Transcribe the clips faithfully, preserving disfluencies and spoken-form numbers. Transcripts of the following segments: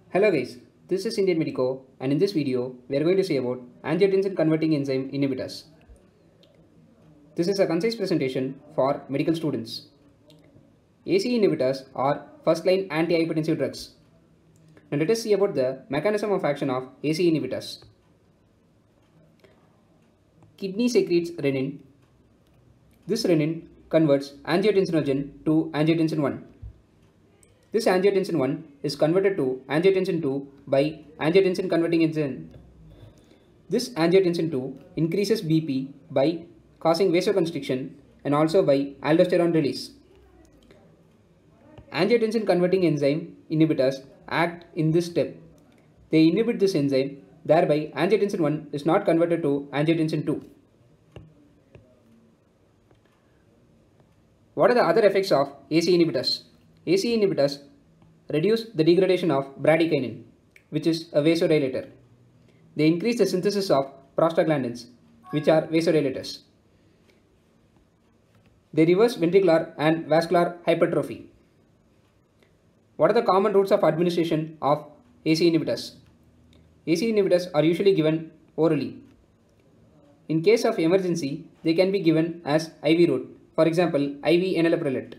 Hello guys, this is Indian Medico, and in this video we are going to see about angiotensin converting enzyme inhibitors. This is a concise presentation for medical students. A C E inhibitors are first line antihypertensive drugs. Now let us see about the mechanism of action of A C E inhibitors. Kidney secretes renin. This renin converts angiotensinogen to angiotensin one. This angiotensin one is converted to angiotensin two by angiotensin converting enzyme. This angiotensin two increases B P by causing vasoconstriction and also by aldosterone release. Angiotensin converting enzyme inhibitors act in this step. They inhibit this enzyme, thereby angiotensin one is not converted to angiotensin two. What are the other effects of A C E inhibitors? A C E inhibitors reduce the degradation of bradykinin, which is a vasodilator. They increase the synthesis of prostaglandins, which are vasodilators. They reverse ventricular and vascular hypertrophy. What are the common routes of administration of A C E inhibitors? A C E inhibitors are usually given orally. In case of emergency, they can be given as I V route, for example, I V enalaprilate.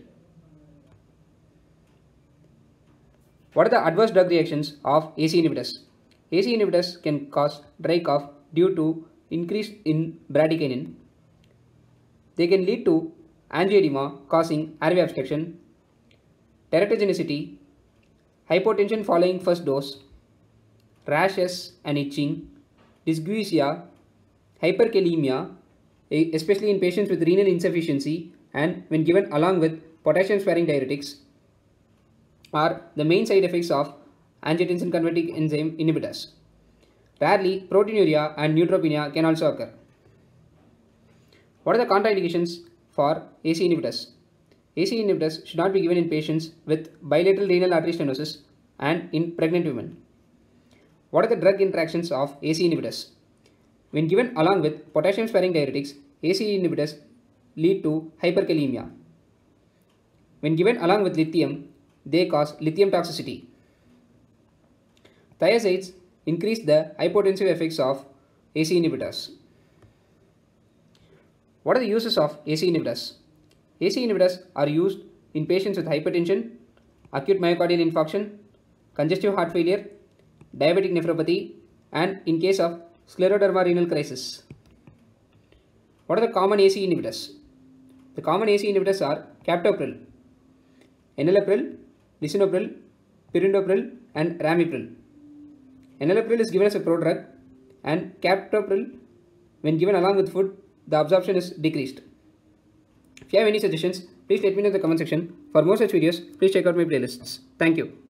What are the adverse drug reactions of A C E inhibitors? A C E inhibitors can cause dry cough due to increase in bradykinin. They can lead to angioedema causing airway obstruction, teratogenicity, hypotension following first dose, rashes and itching, dysgeusia, hyperkalemia, especially in patients with renal insufficiency and when given along with potassium sparing diuretics, are the main side effects of angiotensin converting enzyme inhibitors. Rarely, proteinuria and neutropenia can also occur. What are the contraindications for A C E inhibitors? A C E inhibitors should not be given in patients with bilateral renal artery stenosis and in pregnant women. What are the drug interactions of A C E inhibitors? When given along with potassium sparing diuretics, A C E inhibitors lead to hyperkalemia. When given along with lithium, they cause lithium toxicity. Thiazides increase the hypotensive effects of A C E inhibitors. What are the uses of A C E inhibitors? A C E inhibitors are used in patients with hypertension, acute myocardial infarction, congestive heart failure, diabetic nephropathy, and in case of scleroderma renal crisis. What are the common A C E inhibitors? The common A C E inhibitors are captopril, enalapril, lisinopril, perindopril, and ramipril. Enalapril is given as a prodrug, and captopril, when given along with food, the absorption is decreased. If you have any suggestions, please let me know in the comment section. For more such videos, please check out my playlists. Thank you.